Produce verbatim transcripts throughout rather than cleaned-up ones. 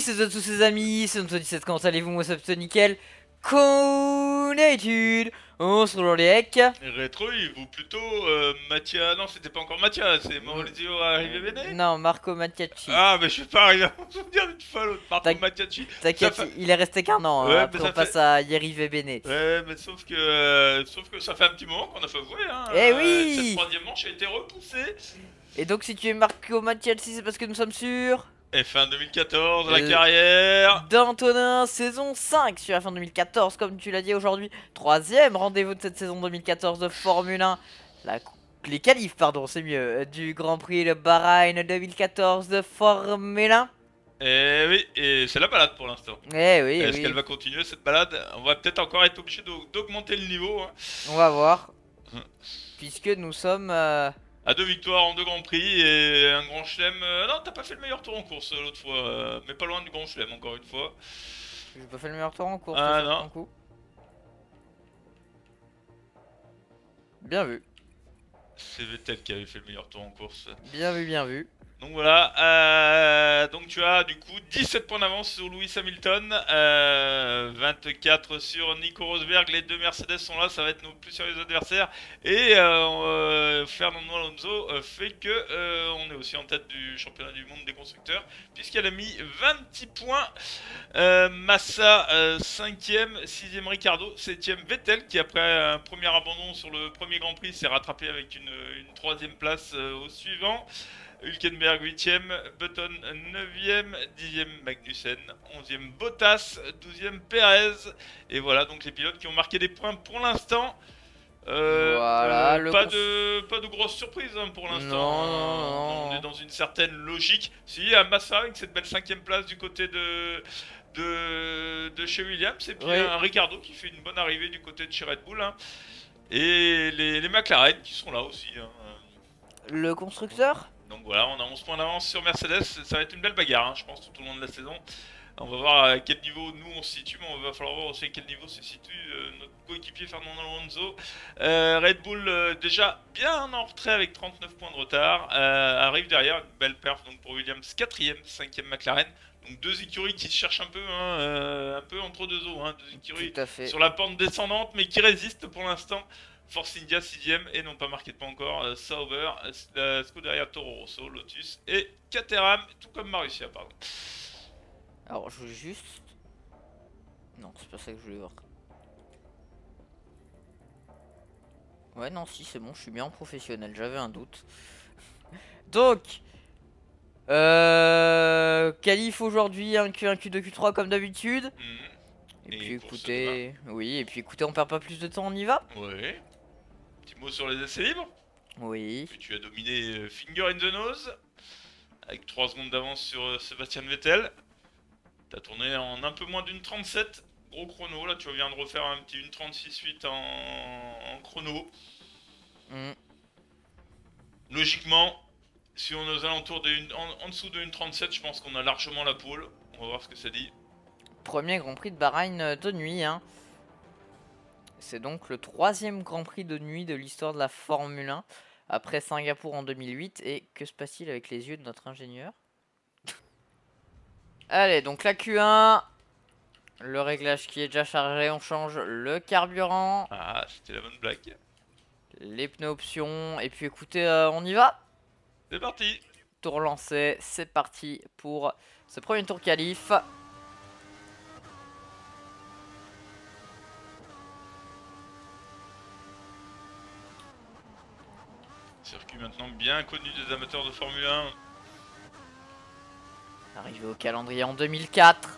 c'est à tous ses amis, c'est Anthony sept, comment allez-vous? Moi ça plutôt nickel. Comme d'habitude, on se roule les hecks. Rétro, ou plutôt euh, Mattia. Non, c'était pas encore Mattia, c'est Maurizio arrivé Euh, bene. non, Marco Mattiacci. Ah, mais je suis pas arrivé à m'en souvenir d'une fois l'autre. Marco T'inqui- Mattiacci. Ça T'inquiète, fait. il est resté qu'un an, hein. Ouais, mais Après on ça passe fait. à Yerivé Bene. Ouais, mais sauf que. euh, Sauf que ça fait un petit moment qu'on a pas joué, hein. Eh Euh, Cette oui! troisième manche a été repoussée. Et donc si tu es Marco Mattiacci, c'est parce que nous sommes sûrs F un deux mille quatorze, la Euh, carrière. d'Antonin, saison cinq sur la fin deux mille quatorze, comme tu l'as dit aujourd'hui. Troisième rendez-vous de cette saison deux mille quatorze de Formule un. La, les qualifs, pardon, c'est mieux, euh, du Grand Prix de Bahreïn deux mille quatorze de Formule un. Et oui, et c'est la balade pour l'instant. Eh oui, eh Est-ce qu'elle oui, va continuer cette balade? On va peut-être encore être obligé d'aug- d'augmenter le niveau, hein. on va voir. Puisque nous sommes... euh, À deux victoires en deux grands prix et un grand chelem. euh, non, t'as pas fait le meilleur tour en course euh, l'autre fois, euh, mais pas loin du grand chelem encore une fois. J'ai pas fait le meilleur tour en course, Ah sur non. ton coup. Bien vu, C'est Vettel qui avait fait le meilleur tour en course. bien vu, bien vu. Donc voilà, euh, donc tu as du coup dix-sept points d'avance sur Lewis Hamilton, euh, vingt-quatre sur Nico Rosberg, les deux Mercedes sont là, ça va être nos plus sérieux adversaires. Et euh, euh, Fernando Alonso euh, fait que euh, on est aussi en tête du championnat du monde des constructeurs, puisqu'elle a mis vingt-six points. Euh, Massa euh, cinquième, sixième Ricardo, septième Vettel qui après un premier abandon sur le premier Grand Prix s'est rattrapé avec une, une troisième place euh, au suivant. Hülkenberg huitième, Button neuvième, dixième Magnussen, onzième Bottas, douzième Perez. Et voilà donc les pilotes qui ont marqué des points pour l'instant. Euh, Voilà, euh, le pas, cons- de, pas de grosses surprises hein, pour l'instant. Non, non, On non. est dans une certaine logique. Si, à Massa avec cette belle cinquième place du côté de, de, de chez Williams. Et puis Oui. un Ricardo qui fait une bonne arrivée du côté de chez Red Bull. Hein. Et les, les McLaren qui sont là aussi. Hein. Le constructeur? Donc voilà, on a onze points d'avance sur Mercedes, ça va être une belle bagarre, hein, je pense, tout au long de la saison. On va voir à quel niveau nous on se situe, mais on va falloir voir aussi à quel niveau se situe euh, notre coéquipier Fernando Alonso. Euh, Red Bull euh, déjà bien en retrait avec trente-neuf points de retard, euh, arrive derrière, une belle perf donc pour Williams, quatrième, cinquième McLaren. Donc deux écuries qui se cherchent un peu, hein, euh, un peu entre deux eaux, hein, deux écuries Tout à fait. sur la pente descendante, mais qui résistent pour l'instant. Force India sixième et non pas marqué de pas encore euh, Sauber, euh, Scuderia Toro Rosso, Lotus et Caterham, tout comme Marussia pardon. Alors je voulais juste... Non, c'est pas ça que je voulais voir. Ouais, non, si, c'est bon, je suis bien en professionnel, j'avais un doute. Donc, euh, qualif aujourd'hui, un Q un, Q deux, Q trois comme d'habitude. Mmh. Et, Et puis pour ce écoutez, oui, et puis écoutez, on perd pas plus de temps, on y va? Ouais. Petit mot sur les essais libres. Oui. Que tu as dominé euh, Finger in the Nose avec trois secondes d'avance sur euh, Sébastien Vettel. T'as tourné en un peu moins d'une trente-sept. Gros chrono, là tu viens de refaire un petit une trente-six huit en, en chrono. Mm. Logiquement, si on est aux alentours de une, en, en dessous de une trente-sept, je pense qu'on a largement la pole. On va voir ce que ça dit. Premier Grand Prix de Bahreïn euh, de nuit, hein. C'est donc le troisième Grand Prix de nuit de l'histoire de la Formule un, après Singapour en deux mille huit. Et que se passe-t-il avec les yeux de notre ingénieur? Allez, donc la Q un, le réglage qui est déjà chargé, on change le carburant, Ah, c'était la bonne blague. les pneus options, et puis écoutez, euh, on y va. C'est parti. Tour lancé, c'est parti pour ce premier tour qualif. Circuit maintenant bien connu des amateurs de Formule un. Arrivé au calendrier en deux mille quatre.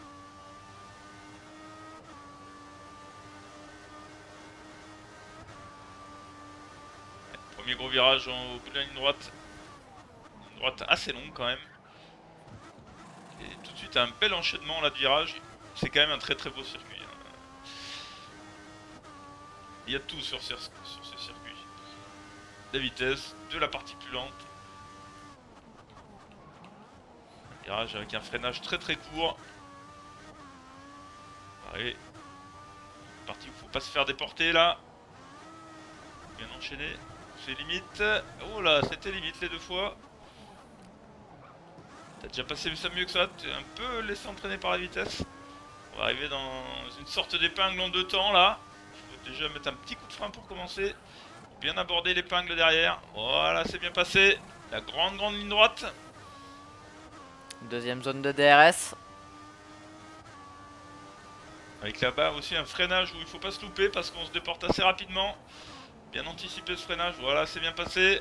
Premier gros virage en, au bout de la ligne droite. Une droite assez longue quand même. Et tout de suite un bel enchaînement là de virages. C'est quand même un très très beau circuit. Hein. Il y a tout sur, sur, sur ce circuit. De la vitesse, de la partie plus lente. Un virage avec un freinage très très court. Allez. Partie où il faut pas se faire déporter là. Bien enchaîné. C'est limite. Oh là, c'était limite les deux fois. T'as déjà passé ça mieux que ça, t'es un peu laissé entraîner par la vitesse. On va arriver dans une sorte d'épingle en deux temps là. Il faut déjà mettre un petit coup de frein pour commencer. Pour bien aborder l'épingle derrière. Voilà, c'est bien passé. La grande grande ligne droite. Deuxième zone de D R S. Avec là-bas aussi un freinage où il faut pas se louper parce qu'on se déporte assez rapidement. Bien anticiper ce freinage, voilà, c'est bien passé.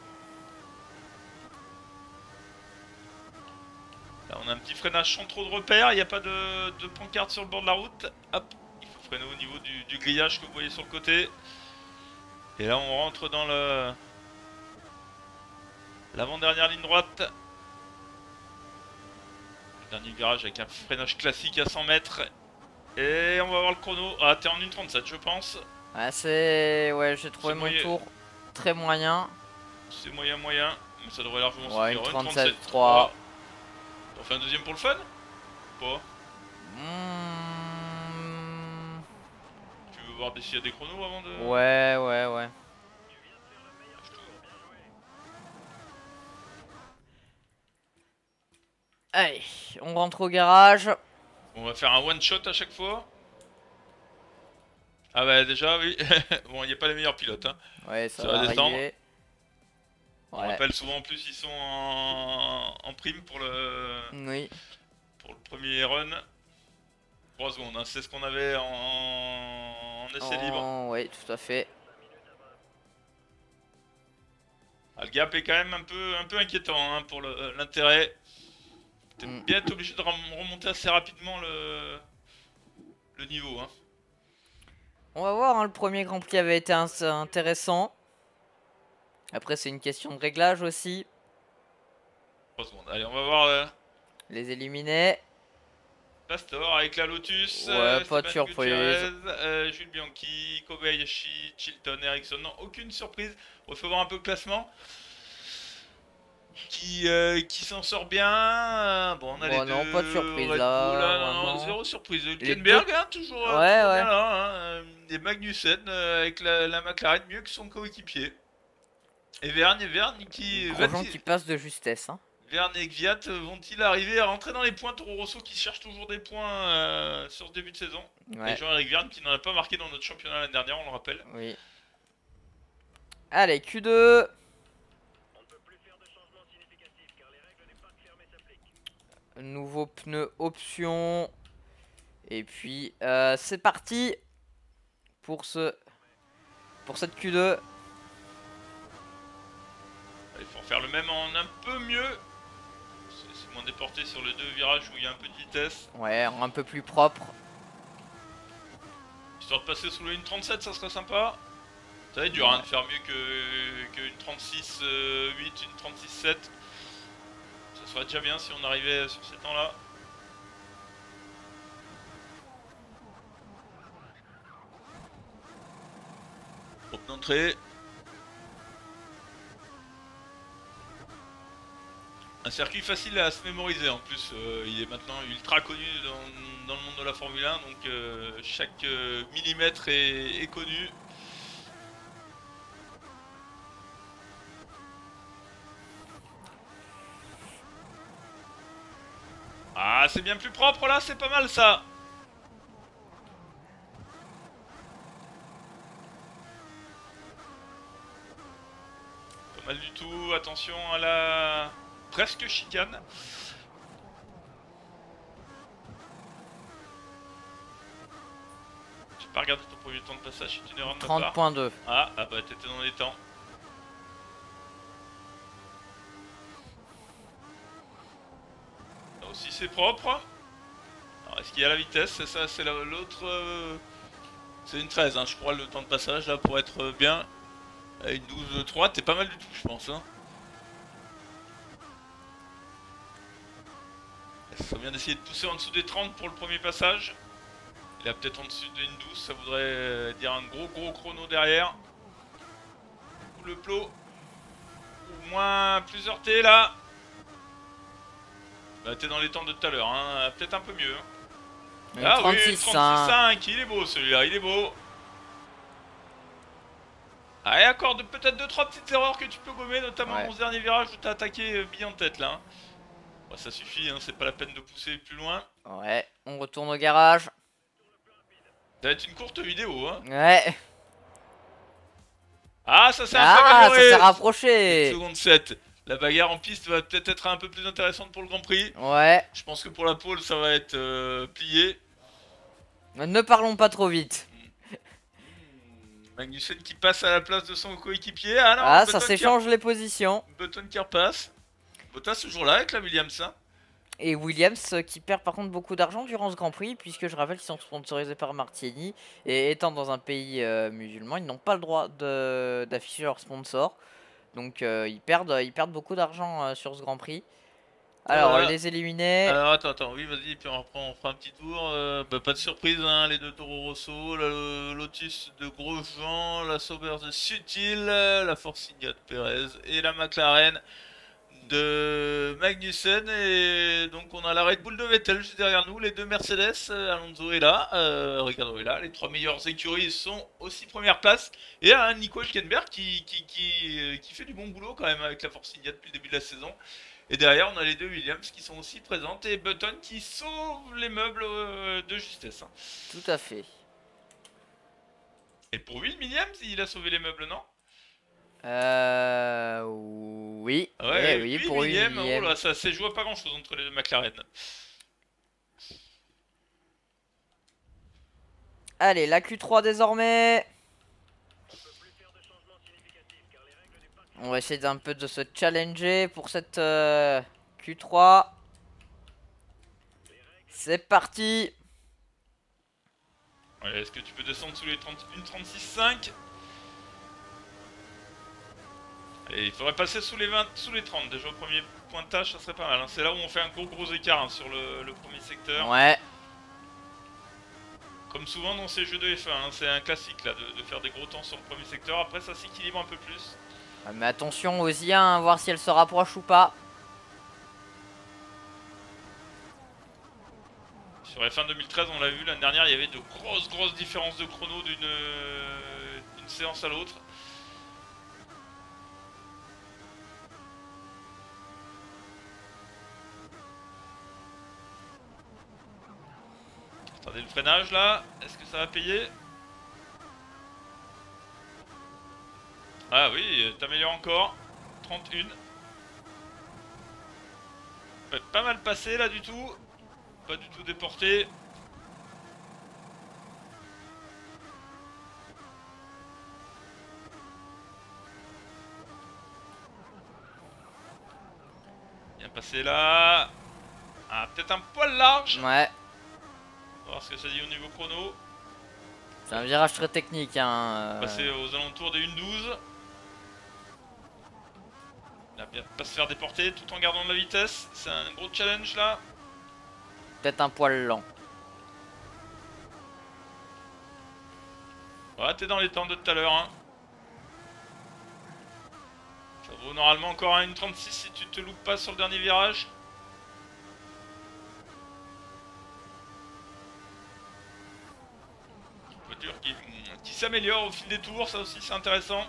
Là on a un petit freinage sans trop de repères, il n'y a pas de, de pancarte sur le bord de la route. Hop, il faut freiner au niveau du, du grillage que vous voyez sur le côté. Et là on rentre dans le l'avant-dernière ligne droite. Le dernier virage avec un freinage classique à cent mètres. Et on va voir le chrono. Ah, t'es en une trente-sept je pense. Ah, c'est... Ouais, j'ai trouvé mon moyen. tour très moyen. C'est moyen moyen, mais ça devrait largement Ouais, suffire. une trente-sept trois. On fait un deuxième pour le fun? Pas. Mmh... Tu veux voir s'il y a des chronos avant de... Ouais, ouais, ouais. Allez, on rentre au garage. On va faire un one shot à chaque fois. Ah bah déjà oui. Bon, il n'y a pas les meilleurs pilotes hein. Ouais, ça, Ça va va descendre. arriver. On Ouais. rappelle souvent en plus ils sont en, en prime pour le Oui. pour le premier run. trois secondes, hein. C'est ce qu'on avait en, en essai Oh, libre. oui, tout à fait. Ah, le gap est quand même un peu un peu inquiétant hein, pour l'intérêt. T'es Mm. bien obligé de remonter assez rapidement le, le niveau hein. On va voir, hein, le premier Grand Prix avait été intéressant. Après, c'est une question de réglage aussi. trois secondes. Allez, on va voir euh, Les éliminer. Pastor avec la Lotus. Ouais, euh, pas de Esteban surprise. Gutiérrez, euh, Jules Bianchi, Kobayashi, Chilton, Ericsson. Non, aucune surprise. Il faut voir un peu le classement. Qui, euh, qui s'en sort bien. Bon, on a Bon, les non, deux. pas de surprise, Red là, Bull, hein, non, vraiment. zéro surprise. Les Hülkenberg, deux- hein, toujours, euh, Ouais, toujours ouais. bien là. Hein, euh, et Magnussen euh, avec la, la McLaren mieux que son coéquipier. Et Vergne, Vergne qui. Grosjean va-t-il- qui passe de justesse. Hein. Verne et Gviat vont-ils arriver à rentrer dans les points? Toro Rosso qui cherche toujours des points euh, sur ce début de saison. Ouais. Et Jean-Éric Verne qui n'en a pas marqué dans notre championnat l'année dernière, on le rappelle. Oui. Allez, Q deux. Nouveau pneu option. Et puis, euh, c'est parti pour ce pour cette Q deux. Il faut en faire le même en un peu mieux. C'est moins déporté sur les deux virages où il y a un peu de vitesse. Ouais, un peu plus propre. Histoire de passer sous la ligne trente-sept, ça serait sympa. Ça va être dur hein, de faire mieux que, que une trente-six huit, une trente-six sept. Ça serait déjà bien si on arrivait sur ces temps-là. Porte d'entrée. Un circuit facile à se mémoriser en plus, euh, il est maintenant ultra connu dans, dans le monde de la Formule un, donc euh, chaque euh, millimètre est, est connu. Ah, c'est bien plus propre là, c'est pas mal ça. Pas mal du tout, attention à la presque chicane. J'ai pas regardé ton premier temps de passage, c'est une erreur de ma part. trente point deux. Ah, ah bah t'étais dans les temps. Là aussi c'est propre. Alors est-ce qu'il y a la vitesse? C'est ça, c'est l'autre... Euh... C'est une treize, hein, je crois, le temps de passage là pour être bien. Une douze trois, t'es pas mal du tout, je pense. Hein. Ça serait bien d'essayer de pousser en dessous des trente pour le premier passage. Il a peut-être en dessous d'une douze, ça voudrait dire un gros gros chrono derrière. Ou le plot. Ou moins plus heurté là. Bah t'es dans les temps de tout à l'heure, hein. Peut-être un peu mieux. Hein. Ah oui, trente-six cinq, il est beau celui-là, il est beau. Ah et accorde peut-être deux trois petites erreurs que tu peux gommer, notamment ouais. dans ce dernier virage où t'as attaqué euh, bien en tête là. Hein. Bon, ça suffit, hein, c'est pas la peine de pousser plus loin. Ouais, on retourne au garage. Ça va être une courte vidéo, hein. Ouais. Ah, ça s'est un peu Ah, ça amélioré. s'est rapproché. Une seconde sept. La bagarre en piste va peut-être être un peu plus intéressante pour le Grand Prix. Ouais. Je pense que pour la pole, ça va être euh, plié. Ne parlons pas trop vite. Magnussen qui passe à la place de son coéquipier. Ah non, Ah, ça Button s'échange les positions. qui... Button qui repasse. Bottas toujours là avec la Williams. Hein. Et Williams euh, qui perd par contre beaucoup d'argent durant ce Grand Prix, puisque je rappelle qu'ils sont sponsorisés par Martini. Et étant dans un pays euh, musulman, ils n'ont pas le droit de- d'afficher leur sponsor. Donc euh, ils, perdent, ils perdent beaucoup d'argent euh, sur ce Grand Prix. Alors, Voilà. les éliminés. Alors attends, attends, oui vas-y, puis on reprend, on fera un petit tour. Euh, bah, pas de surprise, hein, les deux Toro Rosso, la Lotus de Grosjean, la Sauber de Sutil, la Force India de Perez et la McLaren de Magnussen. Et donc on a la Red Bull de Vettel juste derrière nous, les deux Mercedes, euh, Alonso est là, euh, Ricardo est là, les trois meilleures écuries sont aussi première place. Et un Nico Hülkenberg qui, qui, qui, euh, qui fait du bon boulot quand même avec la Force India depuis le début de la saison. Et derrière, on a les deux Williams qui sont aussi présentes et Button qui sauve les meubles euh, de justesse. Hein. Tout à fait. Et pour Will Williams, il a sauvé les meubles, non? Euh... Oui. Ouais, Eh oui, Will pour Williams, Williams. oh là, ça s'est joué à pas grand chose entre les deux McLaren. Allez, la Q trois désormais. On va essayer d'un peu de se challenger pour cette euh, Q trois. C'est parti. Ouais, est-ce que tu peux descendre sous les trente, une trente-six cinq? Allez, il faudrait passer sous les vingt, sous les trente déjà au premier pointage, ça serait pas mal. Hein. C'est là où on fait un gros gros écart hein, sur le, le premier secteur. Ouais. Comme souvent dans ces jeux de F un, hein, c'est un classique là de, de faire des gros temps sur le premier secteur. Après ça s'équilibre un peu plus. Ah, mais attention aux I A, hein, voir si elle se rapproche ou pas. Sur F un deux mille treize, on l'a vu, l'année dernière, il y avait de grosses, grosses différences de chrono d'une euh, d'une séance à l'autre. Attendez le freinage là, est-ce que ça va payer? Ah oui, t'améliores encore. trente et un. Peut être pas mal passé là du tout. Pas du tout déporté. Bien passé là. Ah, peut-être un poil large. Ouais. On va voir ce que ça dit au niveau chrono. C'est un virage très technique. Hein. Passer aux alentours des une douze. Il a bien pas se faire déporter tout en gardant de la vitesse. C'est un gros challenge là. Peut-être un poil lent. Ouais, t'es dans les temps de tout à l'heure. Hein. Ça vaut normalement encore un une trente-six si tu te loupes pas sur le dernier virage. Voiture qui, qui s'améliore au fil des tours, ça aussi c'est intéressant.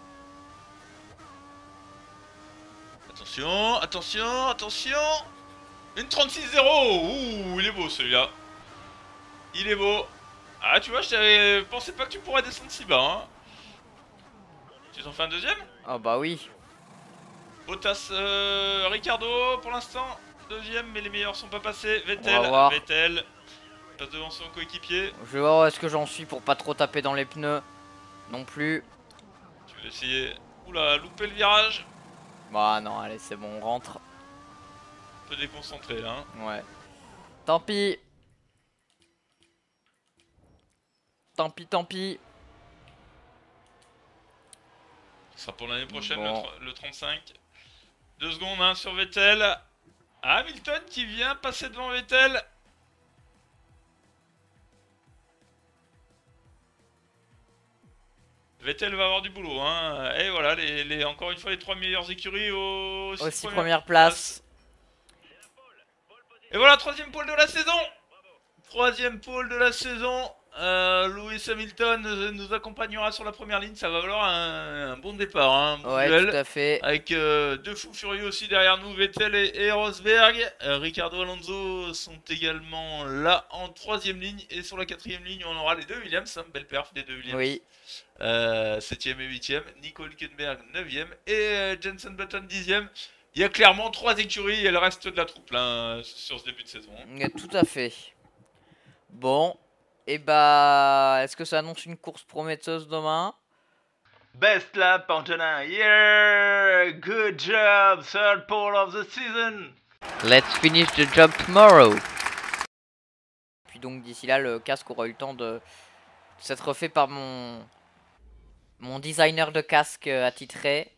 Attention, attention, attention. Une trente-six zéro. Ouh, il est beau celui-là. Il est beau. Ah, tu vois, je pensais pas que tu pourrais descendre si bas. Hein. Tu en fais un deuxième? Oh bah oui. Bottas, euh, Ricardo pour l'instant. Deuxième, mais les meilleurs sont pas passés. Vettel, voir. Vettel. Passe devant son coéquipier. Je vais voir où est-ce que j'en suis pour pas trop taper dans les pneus. Non plus. Tu veux essayer. Oula, louper le virage. Bah non, allez, c'est bon, on rentre. Un peu déconcentré là. Hein. Ouais. Tant pis. Tant pis, tant pis. Ce sera pour l'année prochaine Bon. le, le trente-cinq. Deux secondes hein, sur Vettel. Hamilton qui vient passer devant Vettel. Vettel va avoir du boulot. Hein. Et voilà, les, les, encore une fois, les trois meilleures écuries au Aussi première première place. Et voilà, troisième pole de la saison. Troisième pole de la saison. Euh, Lewis Hamilton euh, nous accompagnera sur la première ligne. Ça va valoir un, un bon départ, hein, un bon Ouais, duel. tout à fait. Avec euh, deux fous furieux aussi derrière nous, Vettel et, et Rosberg. Euh, Ricardo Alonso sont également là en troisième ligne. Et sur la quatrième ligne, on aura les deux Williams. Hein, belle perf des deux Williams. Oui. Euh, septième et huitième. Nico Hülkenberg neuvième. Et euh, Jenson Button dixième. Il y a clairement trois écuries et le reste de la troupe là, sur ce début de saison. Hein. Tout à fait. Bon. Et bah, est-ce que ça annonce une course prometteuse demain? Best lap, Antonin. Yeah! Good job! Third pole of the season! Let's finish the job tomorrow. Puis donc d'ici là, le casque aura eu le temps de s'être refait par mon mon designer de casque attitré.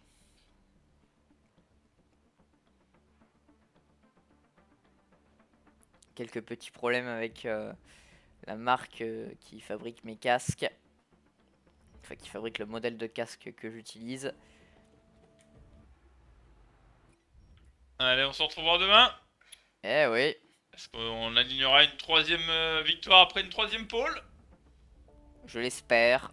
Quelques petits problèmes avec euh, la marque euh, qui fabrique mes casques. Enfin, qui fabrique le modèle de casque que j'utilise. Allez, on se retrouvera demain. Eh oui. Est-ce qu'on alignera une troisième euh, victoire après une troisième pole? Je l'espère.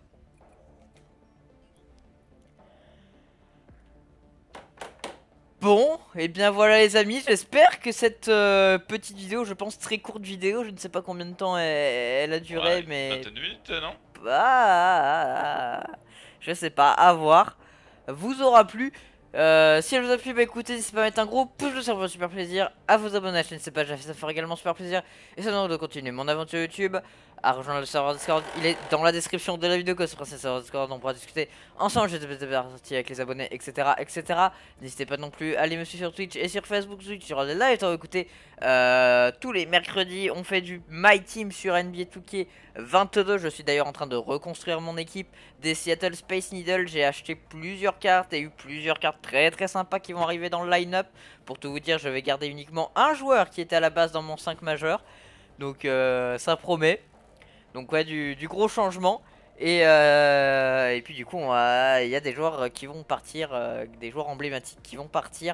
Bon, et bien voilà les amis, j'espère que cette euh, petite vidéo, je pense très courte vidéo, je ne sais pas combien de temps elle, elle a duré, Ouais, mais... vingtaine de minutes, non? Ah, je sais pas, à voir. Vous aura plu. Euh, si elle vous a plu, bah écoutez, n'hésitez pas à mettre un gros pouce bleu, ça me fait super plaisir. À vous abonner à la chaîne, c'est pas déjà fait, ça fait également super plaisir. Et ça nous donne de continuer mon aventure YouTube, à rejoindre le serveur Discord. Il est dans la description de la vidéo, que c'est le serveur Discord, on pourra discuter ensemble. Je vais partie avec les abonnés, et cetera, et cetera. N'hésitez pas non plus à aller me suivre sur Twitch et sur Facebook, Twitch sur les lives. Écoutez, euh, tous les mercredis, on fait du My Team sur N B A deux K vingt-deux. Je suis d'ailleurs en train de reconstruire mon équipe des Seattle Space Needle. J'ai acheté plusieurs cartes et eu plusieurs cartes très très sympas qui vont arriver dans le line-up. Pour tout vous dire, je vais garder uniquement un joueur qui était à la base dans mon cinq majeur. Donc euh, ça promet. Donc ouais, du, du gros changement. Et, euh, et puis du coup, il y a des joueurs qui vont partir, euh, des joueurs emblématiques qui vont partir.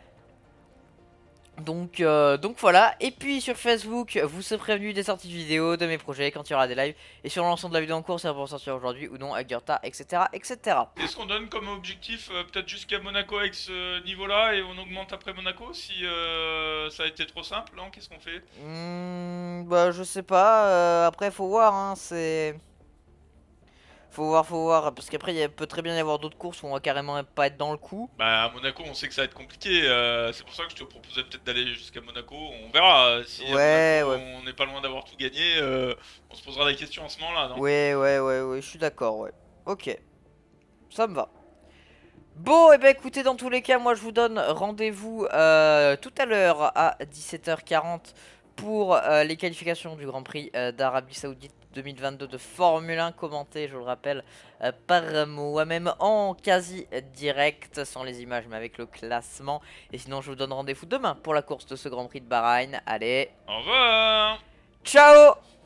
Donc, euh, donc voilà, et puis sur Facebook, vous serez prévenus des sorties de vidéos, de mes projets, quand il y aura des lives. Et sur l'ensemble de la vidéo en cours, c'est pour sortir aujourd'hui ou non avec Gurta, et cetera, et cetera. Est-ce qu'on donne comme objectif euh, peut-être jusqu'à Monaco avec ce niveau-là et on augmente après Monaco si euh, ça a été trop simple, non? Qu'est-ce qu'on fait? Mmh, bah je sais pas, euh, après faut voir, hein, c'est... Faut voir, faut voir, parce qu'après il peut très bien y avoir d'autres courses où on va carrément pas être dans le coup. Bah à Monaco on sait que ça va être compliqué, euh, c'est pour ça que je te proposais peut-être d'aller jusqu'à Monaco, on verra, euh, si Ouais, à Monaco, ouais. on n'est pas loin d'avoir tout gagné, euh, on se posera des questions en ce moment-là, non? Ouais, ouais, ouais, ouais, je suis d'accord, ouais. Ok, ça me va. Bon, et eh ben écoutez, dans tous les cas, moi je vous donne rendez-vous euh, tout à l'heure à dix-sept heures quarante pour euh, les qualifications du Grand Prix euh, d'Arabie Saoudite deux mille vingt-deux de Formule un, commenté, je le rappelle, euh, par moi-même en quasi direct, sans les images mais avec le classement. Et sinon, je vous donne rendez-vous demain pour la course de ce Grand Prix de Bahreïn. Allez, Au revoir! ciao!